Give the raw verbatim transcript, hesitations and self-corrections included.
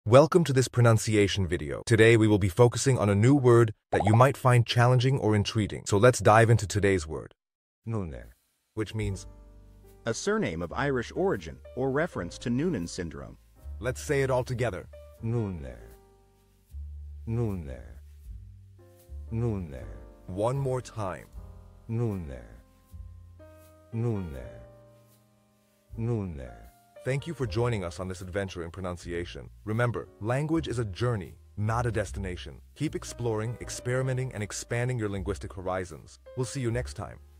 Welcome to this pronunciation video. Today we will be focusing on a new word that you might find challenging or intriguing. So let's dive into today's word. Noonan, which means a surname of Irish origin or reference to Noonan syndrome. Let's say it all together. Noonan. Noonan. Noonan. One more time. Noonan. Noonan. Noonan. Thank you for joining us on this adventure in pronunciation. Remember, language is a journey, not a destination. Keep exploring, experimenting, and expanding your linguistic horizons. We'll see you next time.